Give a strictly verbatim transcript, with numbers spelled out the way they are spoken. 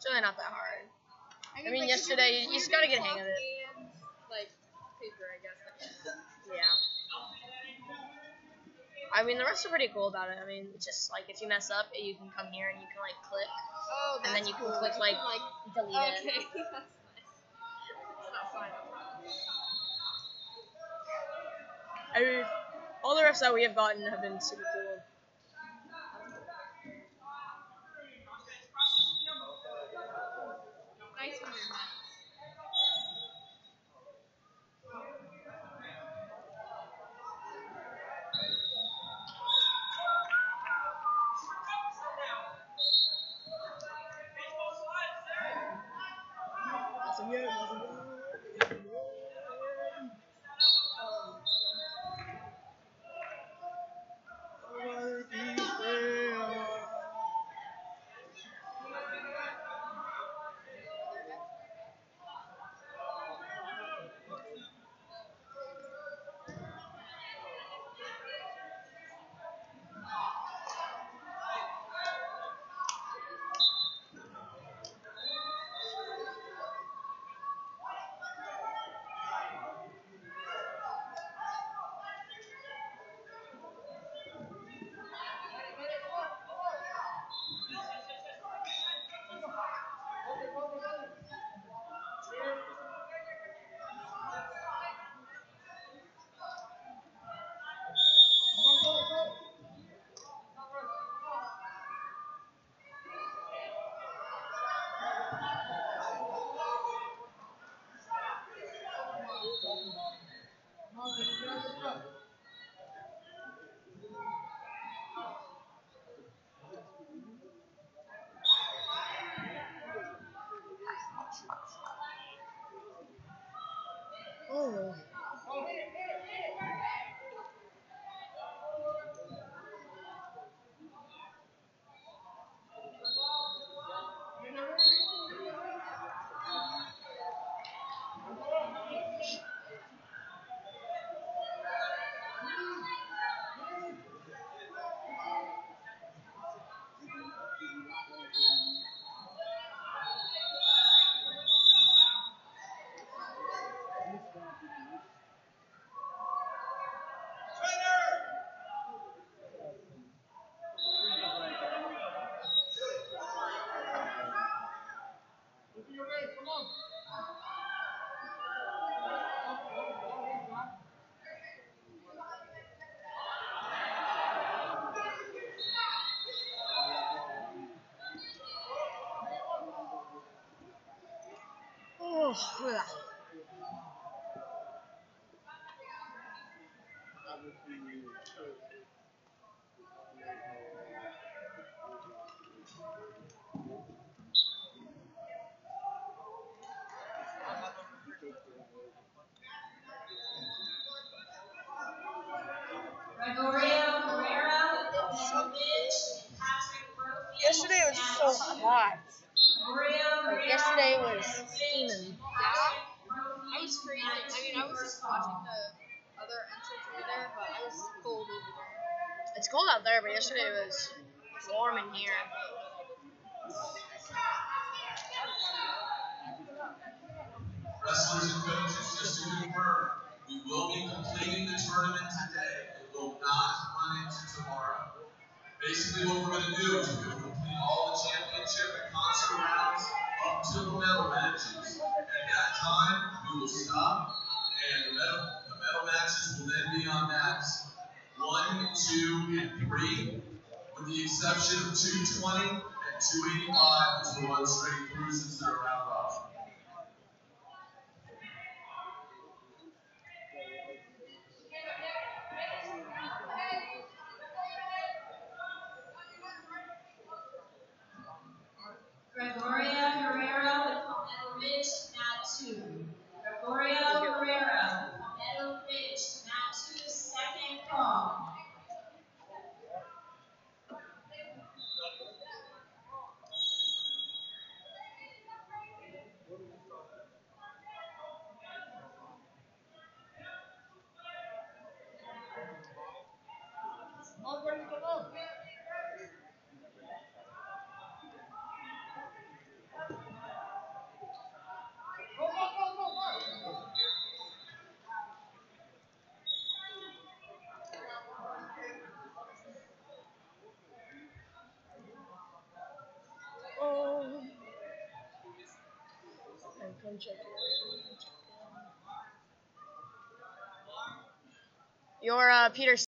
really not that hard. I I mean, mean, like, yesterday, you just gotta get a hang of it. And, like, paper, I guess. Yeah. I mean, the refs are pretty cool about it. I mean, it's just, like, if you mess up, you can come here and you can, like, click. Oh, that's And then you can cool. click, You like, can, like, delete okay. it. That's nice. It's not fine. I mean, all the refs that we have gotten have been super cool. Nice when you're nice. Oh. Oh, yeah. Yesterday was so hot. Like, yesterday was steaming. Yeah, I was freezing. I mean, I was just watching the other entrance over there, but I was cold over there. It's cold out there, but yesterday was warm in here. Wrestlers and coaches, just to confirm, we will be completing the tournament today. It will not run into tomorrow. Basically, what we're going to do is we're going to complete all the championship and concert rounds up to the medal matches. At that time, we will stop, and the medal, the medal matches will then be on mats one, two, and three, with the exception of two twenty and two eighty-five, which will run straight through since they're round robin. Gregoria Herrera with Palmetto Ridge, mat two. Gregoria Herrera with Palmetto Ridge, mat two, second call. come check it out. Your uh, Peterson.